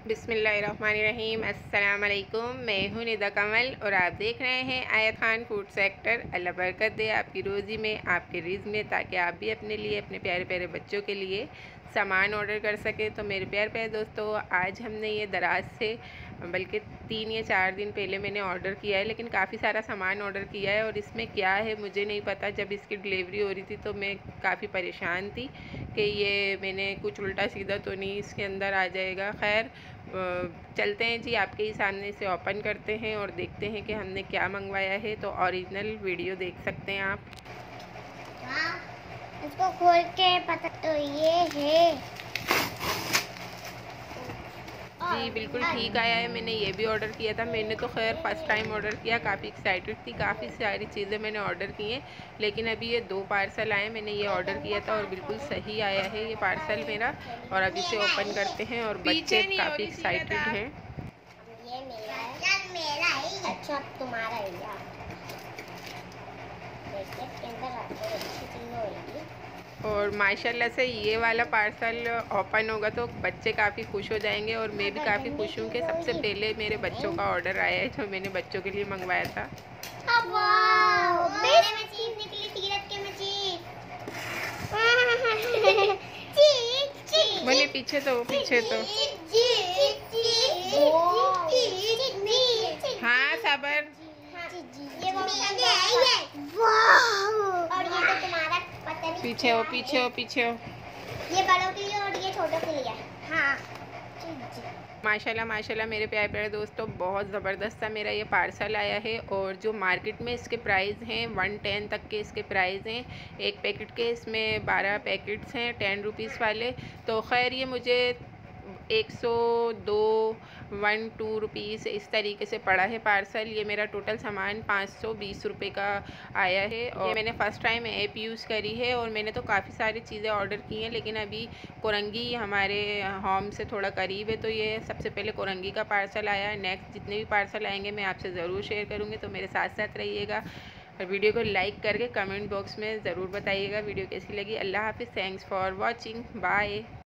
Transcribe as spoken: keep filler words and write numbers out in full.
बिस्मिल्लाहिर्रहमानिर्रहीम। अस्सलाम वालेकुम। मैं हूँ निदा कमल और आप देख रहे हैं आयत खान फूड सेक्टर। अल्लाह बरकत दे आपकी रोज़ी में, आपके रिज़्क में, ताकि आप भी अपने लिए, अपने प्यारे प्यारे बच्चों के लिए सामान ऑर्डर कर सकें। तो मेरे प्यारे प्यारे दोस्तों, आज हमने ये दराज से बल्कि तीन या चार दिन पहले मैंने ऑर्डर किया है, लेकिन काफ़ी सारा सामान ऑर्डर किया है और इसमें क्या है मुझे नहीं पता। जब इसकी डिलीवरी हो रही थी तो मैं काफ़ी परेशान थी कि ये मैंने कुछ उल्टा सीधा तो नहीं इसके अंदर आ जाएगा। खैर चलते हैं जी, आपके ही सामने से ओपन करते हैं और देखते हैं कि हमने क्या मंगवाया है। तो ओरिजिनल वीडियो देख सकते हैं आप। हाँ, इसको खोल के पता तो ये है जी, बिल्कुल ठीक आया है। मैंने ये भी ऑर्डर किया था। मैंने तो खैर फर्स्ट टाइम ऑर्डर किया, काफ़ी एक्साइटेड थी। काफ़ी सारी चीज़ें मैंने ऑर्डर की हैं, लेकिन अभी ये दो पार्सल आए। मैंने ये ऑर्डर किया था और बिल्कुल सही आया है ये पार्सल मेरा। और अभी से ओपन करते हैं और बच्चे काफ़ी एक्साइटेड हैं। ये मेरा है, मेरा है। अच्छा तुम्हारा है यार। देखिए इसके अंदर अच्छी चीज़ होगी। और माशाल्लाह से ये वाला पार्सल ओपन होगा तो बच्चे काफ़ी खुश हो जाएंगे और मैं भी काफ़ी खुश हूँ कि सबसे पहले मेरे बच्चों का ऑर्डर आया है जो मैंने बच्चों के लिए मंगवाया था। बोले पीछे तो पीछे तो हाँ सबर। पीछे हो पीछे हो पीछे हो। ये बड़ों के लिए और ये छोटों के लिए। हाँ माशाल्लाह माशाल्लाह मेरे प्यारे प्यारे दोस्तों, बहुत ज़बरदस्त सा मेरा ये पार्सल आया है। और जो मार्केट में इसके प्राइस हैं वन टेन तक के इसके प्राइस हैं। एक पैकेट के इसमें बारह पैकेट्स हैं टेन रुपीज़ वाले। तो खैर ये मुझे एक सौ दो वन टू रुपीज़ इस तरीके से पड़ा है पार्सल। ये मेरा टोटल सामान पाँच सौ बीस रुपये का आया है। और ये मैंने फ़र्स्ट टाइम ऐप यूज़ करी है और मैंने तो काफ़ी सारी चीज़ें ऑर्डर की हैं, लेकिन अभी कोरंगी हमारे होम से थोड़ा करीब है तो ये सबसे पहले कोरंगी का पार्सल आया है। नेक्स्ट जितने भी पार्सल आएंगे मैं आपसे ज़रूर शेयर करूँगी, तो मेरे साथ साथ रहिएगा और वीडियो को लाइक करके कमेंट बॉक्स में ज़रूर बताइएगा वीडियो कैसी लगी। अल्लाह हाफ़िज़। Thanks for watching. बाय।